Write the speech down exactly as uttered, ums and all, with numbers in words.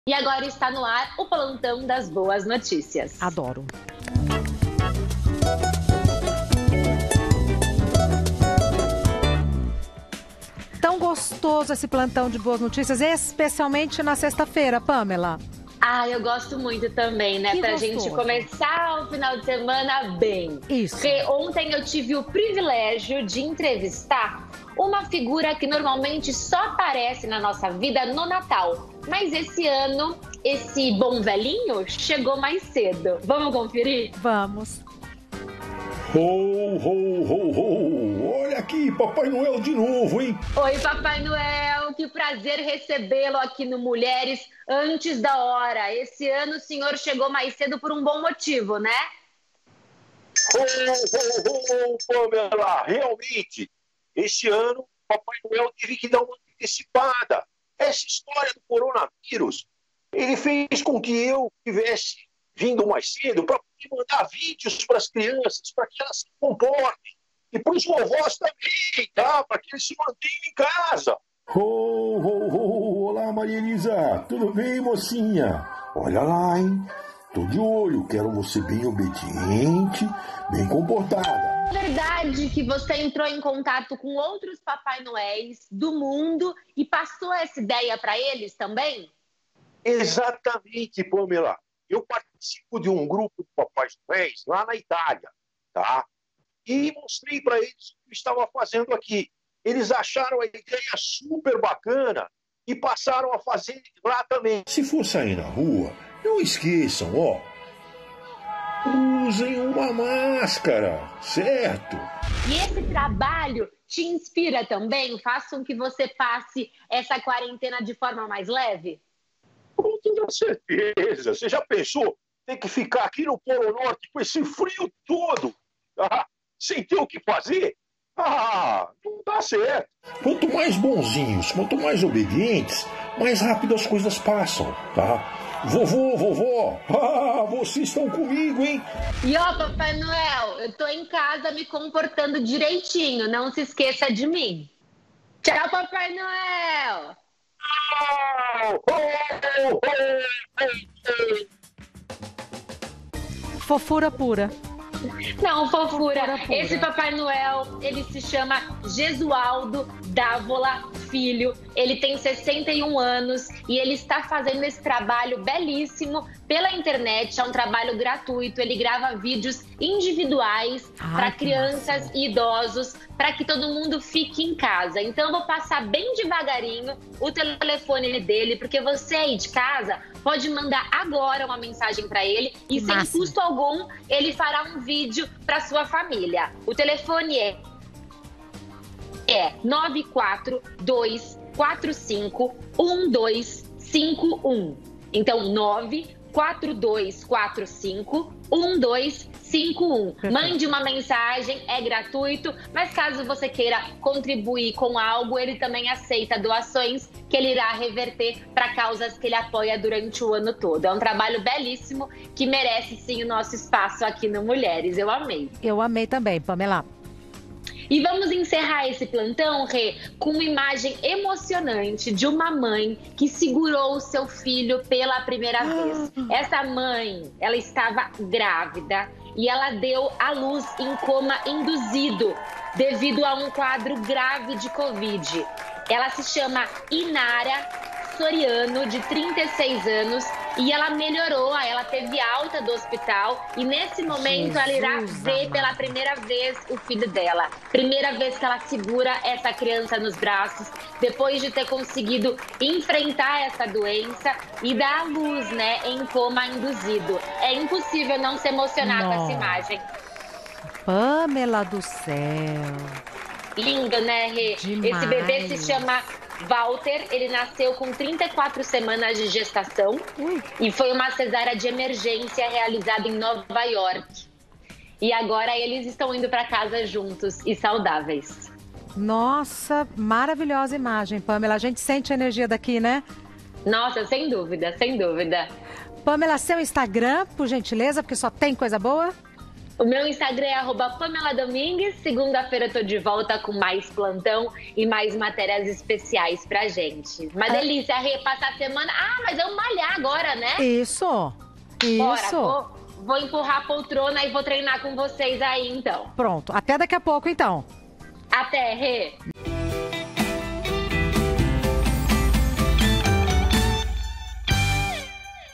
E agora está no ar o plantão das boas notícias. Adoro. Tão gostoso esse plantão de boas notícias, especialmente na sexta-feira, Pamela. Ah, eu gosto muito também, né? Que pra gostoso. gente começar o final de semana bem. Isso. Porque ontem eu tive o privilégio de entrevistar uma figura que normalmente só aparece na nossa vida no Natal. Mas esse ano, esse bom velhinho chegou mais cedo. Vamos conferir? Vamos. Ho, ho, ho, ho! Olha aqui, Papai Noel de novo, hein? Oi, Papai Noel! Que prazer recebê-lo aqui no Mulheres antes da hora. Esse ano o senhor chegou mais cedo por um bom motivo, né? Ho, ho, ho, Pamela! Realmente, esse ano Papai Noel teve que dar uma antecipada. Essa história do coronavírus, ele fez com que eu tivesse vindo mais cedo para mandar vídeos para as crianças, para que elas se comportem. E para os vovós também, tá? Para que eles se mantenham em casa. Ho, ho, ho! Olá, Maria Elisa! Tudo bem, mocinha? Olha lá, hein? Tô de olho, quero você bem obediente, bem comportada. É verdade que você entrou em contato com outros Papai Noéis do mundo e passou essa ideia para eles também? Exatamente, Pamela. Eu participo de um grupo de Papai Noéis lá na Itália, tá? E mostrei para eles o que eu estava fazendo aqui. Eles acharam a ideia super bacana e passaram a fazer lá também. Se for sair na rua, não esqueçam, ó. Usem uma máscara, certo? E esse trabalho te inspira também? Faz com que você passe essa quarentena de forma mais leve? Com toda certeza. Você já pensou ter que ficar aqui no Polo Norte com esse frio todo, ah, sem ter o que fazer? Ah, não dá certo. Quanto mais bonzinhos, quanto mais obedientes, mais rápido as coisas passam, tá? Vovô, vovó, ah, vocês estão comigo, hein? E ó, Papai Noel, eu tô em casa me comportando direitinho, não se esqueça de mim. Tchau, Papai Noel! Fofura pura. Não, fofura. Fofura pura. Esse Papai Noel, ele se chama Jesualdo Dávola Filho. Ele tem sessenta e um anos e ele está fazendo esse trabalho belíssimo pela internet. É um trabalho gratuito. Ele grava vídeos individuais para crianças e idosos, para que todo mundo fique em casa. Então eu vou passar bem devagarinho o telefone dele, porque você aí de casa pode mandar agora uma mensagem para ele e Que sem máximo. custo algum ele fará um vídeo para sua família. O telefone é é nove quatro dois quatro cinco um dois cinco um. Então nove quatro dois quatro cinco um dois cinco um. Mande uma mensagem, é gratuito, mas caso você queira contribuir com algo, ele também aceita doações que ele irá reverter para causas que ele apoia durante o ano todo. É um trabalho belíssimo que merece sim o nosso espaço aqui no Mulheres. Eu amei. Eu amei também, Pamela. E vamos encerrar esse plantão, Rê, com uma imagem emocionante de uma mãe que segurou o seu filho pela primeira vez. Essa mãe, ela estava grávida e ela deu à luz em coma induzido devido a um quadro grave de Covid. Ela se chama Inara Soriano, de trinta e seis anos, e ela melhorou, ela teve alta do hospital e nesse momento Jesus ela irá ver amado. pela primeira vez o filho dela. Primeira vez que ela segura essa criança nos braços, depois de ter conseguido enfrentar essa doença e dar à luz, né, em coma induzido. É impossível não se emocionar com essa imagem. Pamela do céu. Lindo, né, Rê? Demais. Esse bebê se chama Walter, ele nasceu com trinta e quatro semanas de gestação e foi uma cesárea de emergência realizada em Nova York. E agora eles estão indo para casa juntos e saudáveis. Nossa, maravilhosa imagem, Pamela. A gente sente a energia daqui, né? Nossa, sem dúvida, sem dúvida. Pamela, seu Instagram, por gentileza, porque só tem coisa boa. O meu Instagram é arroba Pamela Domingues. Segunda-feira eu tô de volta com mais plantão e mais matérias especiais pra gente. Uma É. delícia, repassar a semana. Ah, mas eu malhar agora, né? Isso, Bora, isso. vou, vou empurrar a poltrona e vou treinar com vocês aí, então. Pronto, até daqui a pouco, então. Até, Rê.